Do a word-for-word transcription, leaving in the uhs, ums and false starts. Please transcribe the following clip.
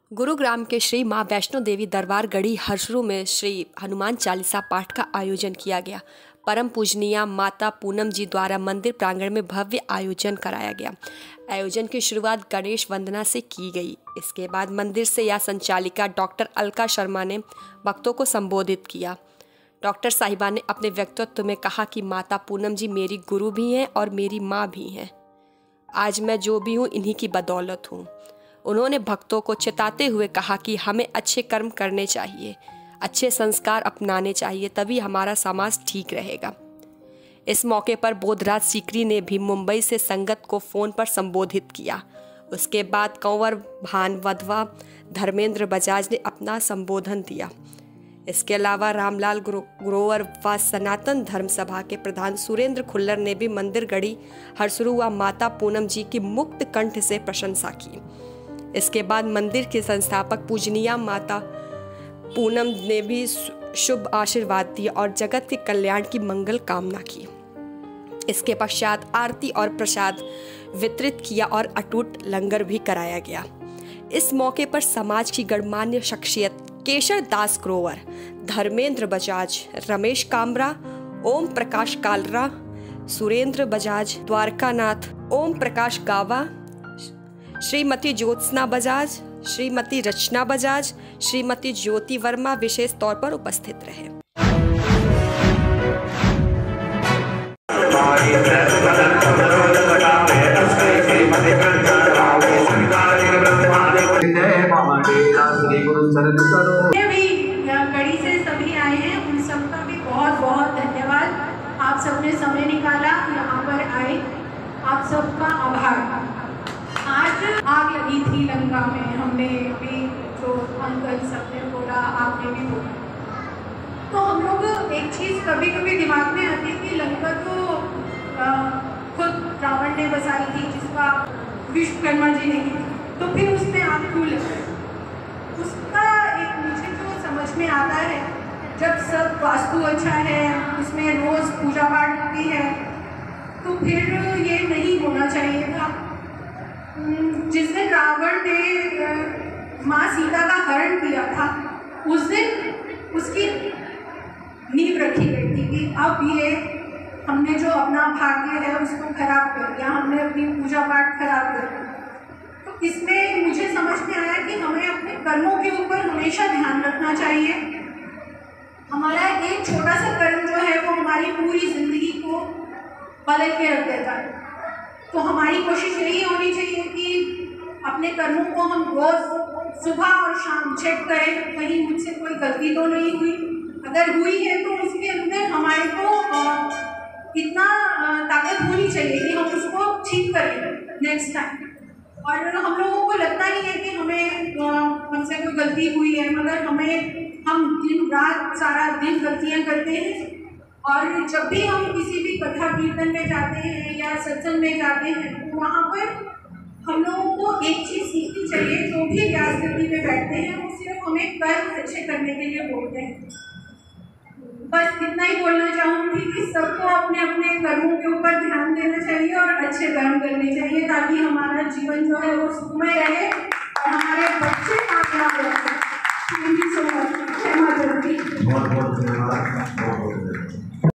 गुरुग्राम के श्री माँ वैष्णो देवी दरबार गढ़ी हरसरू में श्री हनुमान चालीसा पाठ का आयोजन किया गया। परम पूजनीय माता पूनम जी द्वारा मंदिर प्रांगण में भव्य आयोजन कराया गया। आयोजन की शुरुआत गणेश वंदना से की गई। इसके बाद मंदिर से या संचालिका डॉक्टर अलका शर्मा ने भक्तों को संबोधित किया। डॉक्टर साहिबा ने अपने व्यक्तित्व में कहा कि माता पूनम जी मेरी गुरु भी हैं और मेरी माँ भी हैं। आज मैं जो भी हूँ इन्हीं की बदौलत हूँ। उन्होंने भक्तों को चेताते हुए कहा कि हमें अच्छे कर्म करने चाहिए, अच्छे संस्कार अपनाने चाहिए, तभी हमारा समाज ठीक रहेगा। इस मौके पर बोधराज सीकरी ने भी मुंबई से संगत को फ़ोन पर संबोधित किया। उसके बाद कंवर भान वधवा धर्मेंद्र बजाज ने अपना संबोधन दिया। इसके अलावा रामलाल ग्रोवर व सनातन धर्म सभा के प्रधान सुरेंद्र खुल्लर ने भी मंदिर गढ़ी हरसरू व माता पूनम जी की मुक्त कंठ से प्रशंसा की। इसके बाद मंदिर के संस्थापक पूजनीय माता पूनम ने भी शुभ आशीर्वाद दिया और जगत के कल्याण की मंगल कामना की। इसके पश्चात आरती और प्रसाद वितरित किया और अटूट लंगर भी कराया गया। इस मौके पर समाज की गणमान्य शख्सियत केशर दास ग्रोवर, धर्मेंद्र बजाज, रमेश कामरा, ओम प्रकाश कालरा, सुरेंद्र बजाज, द्वारकानाथ, ओम प्रकाश गावा, श्रीमती ज्योत्सना बजाज, श्रीमती रचना बजाज, श्रीमती ज्योति वर्मा विशेष तौर पर उपस्थित रहे। कड़ी से सभी आए हैं, उन सबका भी बहुत बहुत धन्यवाद। आप सबने समय निकाला, यहाँ पर आए, आप सबका आभार। आज आग लगी थी लंका में, हमने भी जो अंकल सबने बोला, आपने भी बोला, तो हम लोग एक चीज़ कभी कभी दिमाग में आती है कि लंका तो आ, खुद रावण ने बसाई थी, जिसका विश्वकर्मा जी ने की, तो फिर उसमें आग क्यों लग गई? उसका एक मुझे जो समझ में आता है, जब सब वास्तु अच्छा है, उसमें रोज़ पूजा पाठ होती है, तो फिर ये नहीं होना चाहिए था। जिस दिन रावण ने माँ सीता का हरण किया था, उस दिन उसकी नींव रखी गई थी कि अब ये हमने जो अपना भाग्य है उसको खराब कर दिया, हमने अपनी पूजा पाठ खराब कर दिया। तो इसमें मुझे समझ में आया कि हमें अपने कर्मों के ऊपर हमेशा ध्यान रखना चाहिए। हमारा एक छोटा सा कर्म जो है वो हमारी पूरी जिंदगी को बदल के रख देता है। तो हमारी कोशिश यही होनी चाहिए कि अपने कर्मों को हम रोज़ सुबह और शाम चेक करें, कहीं मुझसे कोई गलती तो नहीं हुई। अगर हुई है तो उसके अंदर हमारे को इतना ताकत होनी चाहिए कि हम उसको ठीक करें नेक्स्ट टाइम। और हम लोगों को लगता नहीं है कि हमें हमसे कोई गलती हुई है, मगर हमें हम दिन रात सारा दिन गलतियाँ करते हैं। और जब भी हम किसी भी कथा कीर्तन में जाते हैं या सत्संग में जाते हैं, तो वहाँ पर हम लोगों को एक चीज़ सीखनी चाहिए। जो भी व्यास गति में बैठते हैं वो सिर्फ हमें कर्म अच्छे करने के लिए बोलते हैं। बस इतना ही बोलना चाहूँगी कि सबको अपने अपने कर्मों के ऊपर ध्यान देना चाहिए और अच्छे कर्म करने चाहिए, ताकि हमारा जीवन जो है वो सुखमय रहे और हमारे बच्चे कामयाब रहे। Thank you so much. बहुत बहुत धन्यवाद।